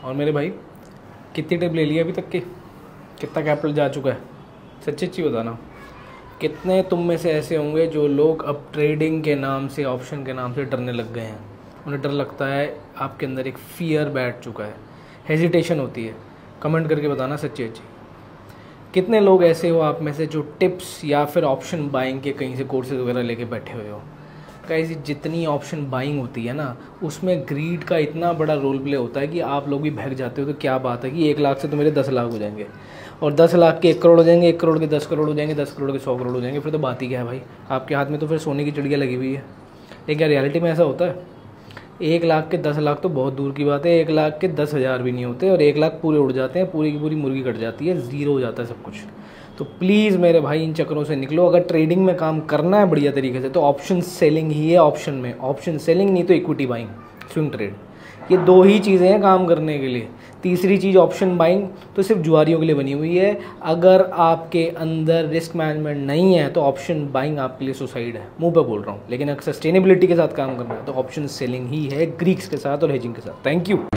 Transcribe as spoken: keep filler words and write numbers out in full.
और मेरे भाई कितनी टिप ले ली अभी तक की, कितना कैपिटल जा चुका है? सच्ची सच्ची बताना, कितने तुम में से ऐसे होंगे जो लोग अब ट्रेडिंग के नाम से, ऑप्शन के नाम से डरने लग गए हैं? उन्हें डर लगता है, आपके अंदर एक फियर बैठ चुका है, हेजिटेशन होती है। कमेंट करके बताना सच्ची अच्छी। कितने लोग ऐसे हो आप में से जो टिप्स या फिर ऑप्शन बाइंग के कहीं से कोर्सेज वगैरह लेके बैठे हुए हो? गाइस, जितनी ऑप्शन बाइंग होती है ना, उसमें ग्रीड का इतना बड़ा रोल प्ले होता है कि आप लोग भी भाग जाते हो। तो क्या बात है कि एक लाख से तो मेरे दस लाख हो जाएंगे, और दस लाख के एक करोड़ हो जाएंगे, एक करोड़ के दस करोड़ हो जाएंगे, दस करोड़ के सौ करोड़ हो जाएंगे। फिर तो बात ही क्या है भाई, आपके हाथ में तो फिर सोने की चिड़िया लगी हुई है। लेकिन क्या रियलिटी में ऐसा होता है? एक लाख के दस लाख तो बहुत दूर की बात है, एक लाख के दस हज़ार भी नहीं होते, और एक लाख पूरे उड़ जाते हैं, पूरी की पूरी मुर्गी कट जाती है, ज़ीरो हो जाता है सब कुछ। तो प्लीज़ मेरे भाई इन चक्करों से निकलो। अगर ट्रेडिंग में काम करना है बढ़िया तरीके से तो ऑप्शन सेलिंग ही है ऑप्शन में, ऑप्शन सेलिंग नहीं तो इक्विटी बाइंग, स्विंग ट्रेड, ये दो ही चीज़ें हैं काम करने के लिए। तीसरी चीज़ ऑप्शन बाइंग तो सिर्फ जुआरियों के लिए बनी हुई है। अगर आपके अंदर रिस्क मैनेजमेंट नहीं है तो ऑप्शन बाइंग आपके लिए सुसाइड है, मुंह पे बोल रहा हूँ। लेकिन अगर सस्टेनेबिलिटी के साथ काम करना है तो ऑप्शन सेलिंग ही है, ग्रीक्स के साथ और हेजिंग के साथ। Thank you.